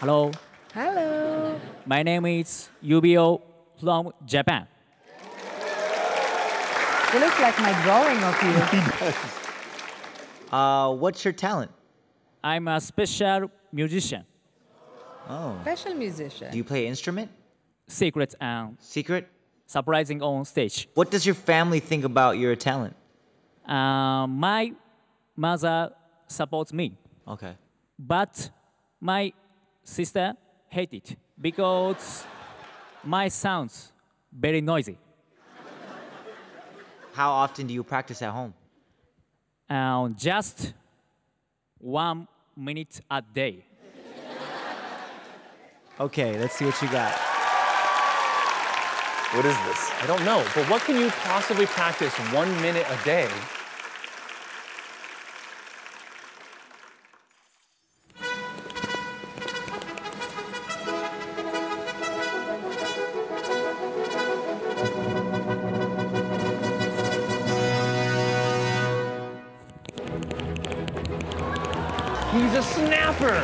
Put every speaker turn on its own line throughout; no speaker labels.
Hello.
Hello.
My name is Yubio from Japan.
You look like my drawing of you.
What's your talent?
I'm a special musician.
Oh.
Special musician.
Do you play an instrument?
Secret and
Secret?
surprising on stage.
What does your family think about your talent?
My mother supports me,
Okay.
but my sister hates it because my sounds very noisy.
How often do you practice at home?
Just 1 minute a day.
Okay, let's see what you got.
What is this?
I don't know, but what can you possibly practice 1 minute a day? He's a snapper!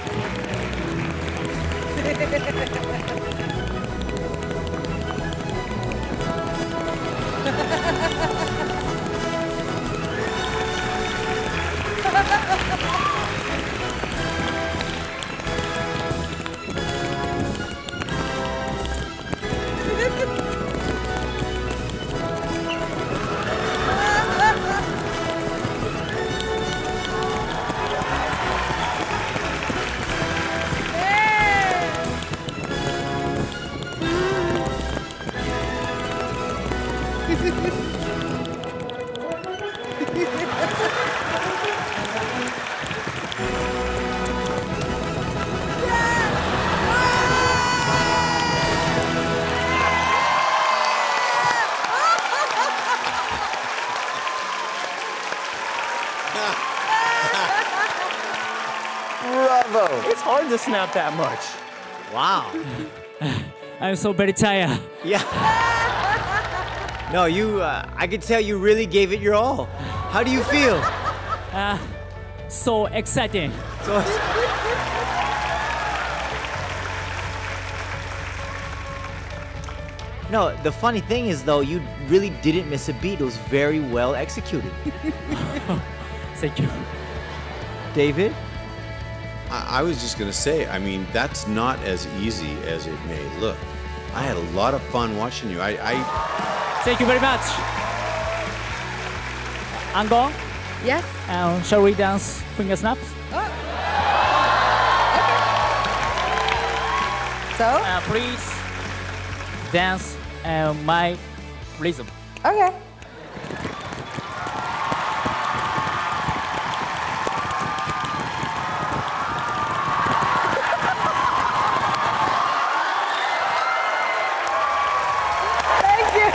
Bravo!
It's hard to snap that much.
Wow.
I'm so very tired.
Yeah. No, I could tell you really gave it your all. How do you feel?
So exciting.
So, no, the funny thing is, though, you really didn't miss a beat. It was very well executed.
Thank you.
David?
I was just gonna say, I mean, that's not as easy as it may look. I had a lot of fun watching you.
Thank you very much. Ango,
Yes?
shall we dance finger snaps?
So?
Please dance my rhythm.
Okay. Thank you.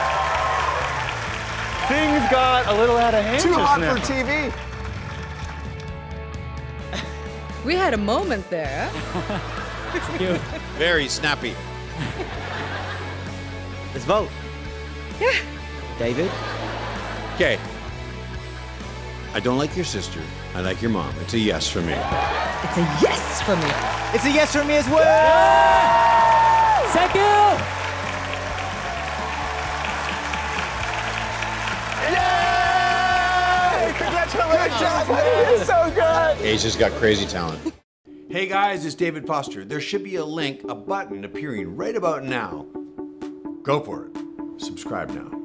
Things got a little out of hand.
Too
just
hot
now.
for TV.
We had a moment there.
Thank you.
very snappy.
Let's vote.
Yeah.
David?
Okay. I don't like your sister. I like your mom. It's a yes for me.
It's a yes for me.
It's a yes for me as well!
Thank you.
Yay! Congratulations! You're so good!
Asia's got crazy talent.
Hey guys, it's David Foster. There should be a link, a button appearing right about now. Go for it. Subscribe now.